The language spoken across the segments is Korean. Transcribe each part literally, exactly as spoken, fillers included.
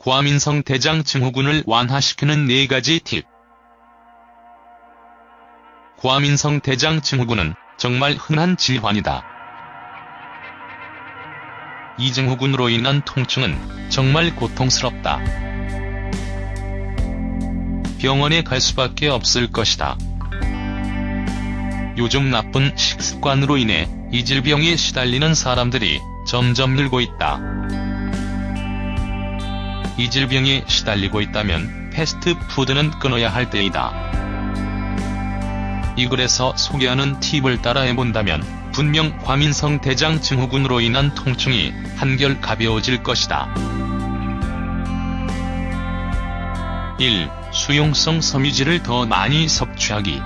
과민성 대장 증후군을 완화시키는 네 가지 팁. 과민성 대장 증후군은 정말 흔한 질환이다. 이 증후군으로 인한 통증은 정말 고통스럽다. 병원에 갈 수밖에 없을 것이다. 요즘 나쁜 식습관으로 인해 이 질병에 시달리는 사람들이 점점 늘고 있다. 이 질병에 시달리고 있다면 패스트푸드는 끊어야 할 때이다. 이 글에서 소개하는 팁을 따라해본다면 분명 과민성 대장 증후군으로 인한 통증이 한결 가벼워질 것이다. 일. 수용성 섬유질을 더 많이 섭취하기.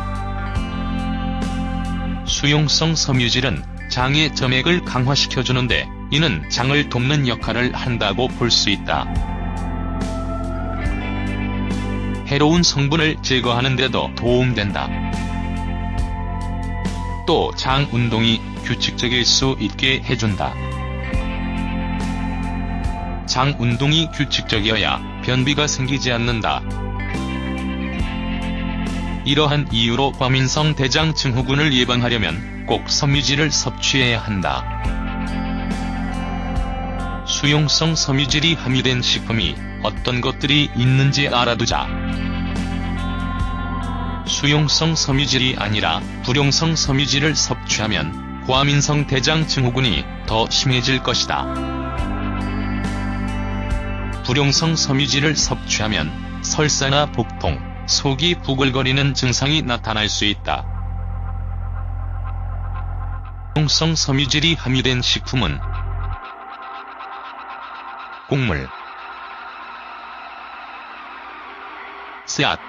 수용성 섬유질은 장의 점액을 강화시켜주는데 이는 장을 돕는 역할을 한다고 볼 수 있다. 해로운 성분을 제거하는 데도 도움된다. 또 장 운동이 규칙적일 수 있게 해준다. 장 운동이 규칙적이어야 변비가 생기지 않는다. 이러한 이유로 과민성 대장 증후군을 예방하려면 꼭 섬유질을 섭취해야 한다. 수용성 섬유질이 함유된 식품이 어떤 것들이 있는지 알아두자. 수용성 섬유질이 아니라 불용성 섬유질을 섭취하면 과민성 대장 증후군이 더 심해질 것이다. 불용성 섬유질을 섭취하면 설사나 복통, 속이 부글거리는 증상이 나타날 수 있다. 불용성 섬유질이 함유된 식품은 곡물, 씨앗,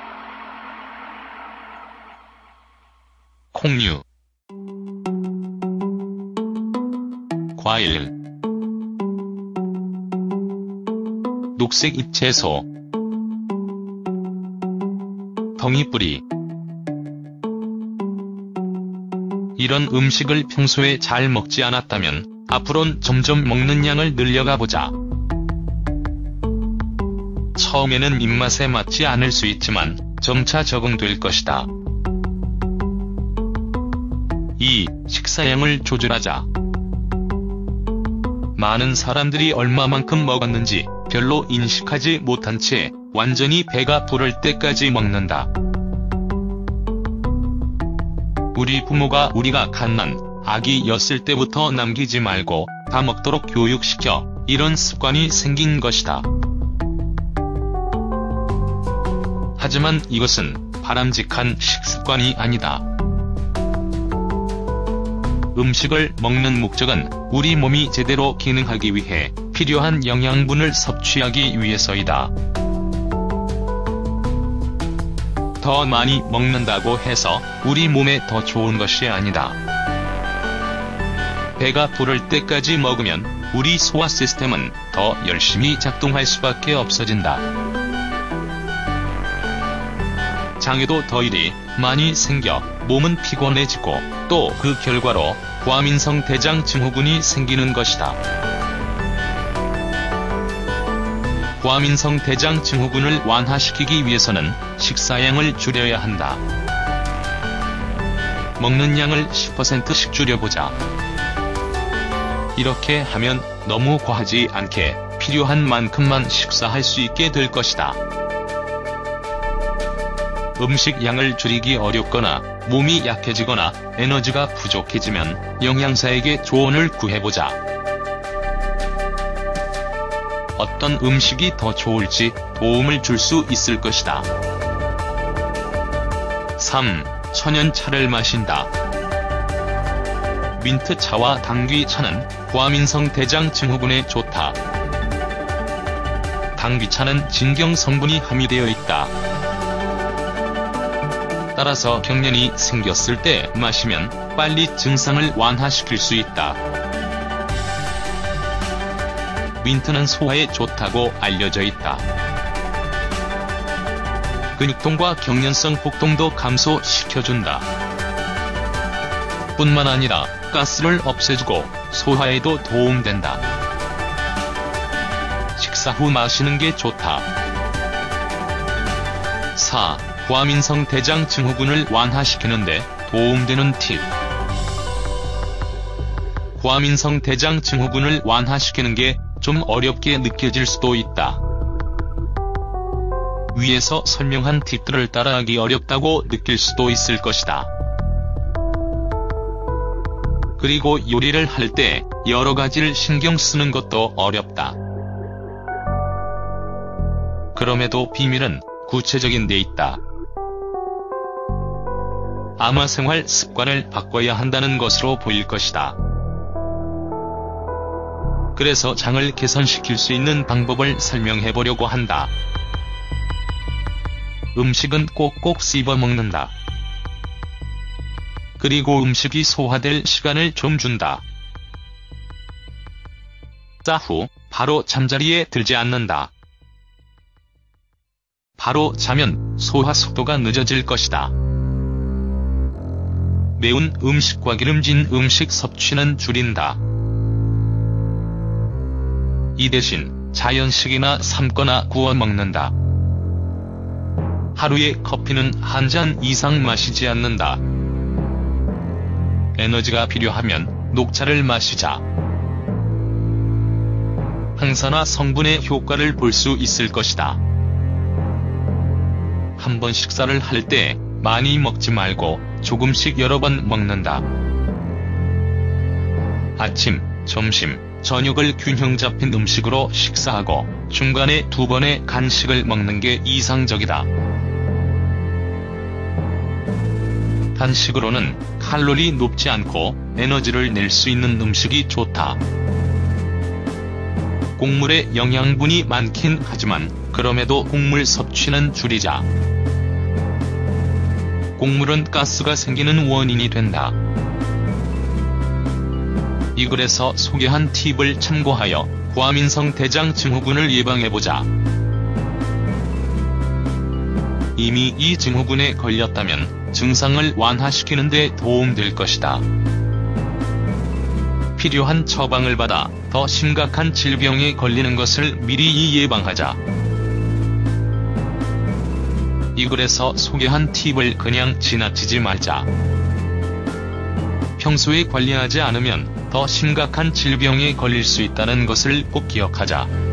콩류, 과일, 녹색 잎채소, 덩이뿌리. 이런 음식을 평소에 잘 먹지 않았다면 앞으론 점점 먹는 양을 늘려가보자. 처음에는 입맛에 맞지 않을 수 있지만 점차 적응될 것이다. 이. 식사량을 조절하자. 많은 사람들이 얼마만큼 먹었는지 별로 인식하지 못한 채 완전히 배가 부를 때까지 먹는다. 우리 부모가 우리가 갓난 아기였을 때부터 남기지 말고 다 먹도록 교육시켜 이런 습관이 생긴 것이다. 하지만 이것은 바람직한 식습관이 아니다. 음식을 먹는 목적은 우리 몸이 제대로 기능하기 위해 필요한 영양분을 섭취하기 위해서이다. 더 많이 먹는다고 해서 우리 몸에 더 좋은 것이 아니다. 배가 부를 때까지 먹으면 우리 소화 시스템은 더 열심히 작동할 수밖에 없어진다. 장에도 더 일이 많이 생겨 몸은 피곤해지고 또 그 결과로 과민성 대장 증후군이 생기는 것이다. 과민성 대장 증후군을 완화시키기 위해서는 식사량을 줄여야 한다. 먹는 양을 십 퍼센트씩 줄여보자. 이렇게 하면 너무 과하지 않게 필요한 만큼만 식사할 수 있게 될 것이다. 음식 양을 줄이기 어렵거나 몸이 약해지거나 에너지가 부족해지면 영양사에게 조언을 구해보자. 어떤 음식이 더 좋을지 도움을 줄 수 있을 것이다. 삼. 천연차를 마신다. 민트차와 당귀차는 과민성 대장 증후군에 좋다. 당귀차는 진경 성분이 함유되어 있다. 따라서 경련이 생겼을 때 마시면 빨리 증상을 완화시킬 수 있다. 민트는 소화에 좋다고 알려져 있다. 근육통과 경련성 복통도 감소시켜준다. 뿐만 아니라 가스를 없애주고 소화에도 도움된다. 식사 식사 후 마시는 게 좋다. 사. 과민성 대장 증후군을 완화시키는 데 도움되는 팁. 과민성 대장 증후군을 완화시키는 게 좀 어렵게 느껴질 수도 있다. 위에서 설명한 팁들을 따라하기 어렵다고 느낄 수도 있을 것이다. 그리고 요리를 할 때 여러 가지를 신경 쓰는 것도 어렵다. 그럼에도 비밀은 구체적인 데 있다. 아마 생활 습관을 바꿔야 한다는 것으로 보일 것이다. 그래서 장을 개선시킬 수 있는 방법을 설명해 보려고 한다. 음식은 꼭꼭 씹어 먹는다. 그리고 음식이 소화될 시간을 좀 준다. 식사 후 바로 잠자리에 들지 않는다. 바로 자면 소화 속도가 늦어질 것이다. 매운 음식과 기름진 음식 섭취는 줄인다. 이 대신 자연식이나 삶거나 구워 먹는다. 하루에 커피는 한 잔 이상 마시지 않는다. 에너지가 필요하면 녹차를 마시자. 항산화 성분의 효과를 볼 수 있을 것이다. 한 번 식사를 할 때 많이 먹지 말고 조금씩 여러 번 먹는다. 아침, 점심, 저녁을 균형 잡힌 음식으로 식사하고 중간에 두 번의 간식을 먹는 게 이상적이다. 단식으로는 칼로리 높지 않고 에너지를 낼 수 있는 음식이 좋다. 곡물에 영양분이 많긴 하지만 그럼에도 곡물 섭취는 줄이자. 곡물은 가스가 생기는 원인이 된다. 이 글에서 소개한 팁을 참고하여 과민성 대장 증후군을 예방해보자. 이미 이 증후군에 걸렸다면 증상을 완화시키는 데 도움될 것이다. 필요한 처방을 받아 더 심각한 질병에 걸리는 것을 미리 예방하자. 이 글에서 소개한 팁을 그냥 지나치지 말자. 평소에 관리하지 않으면 더 심각한 질병에 걸릴 수 있다는 것을 꼭 기억하자.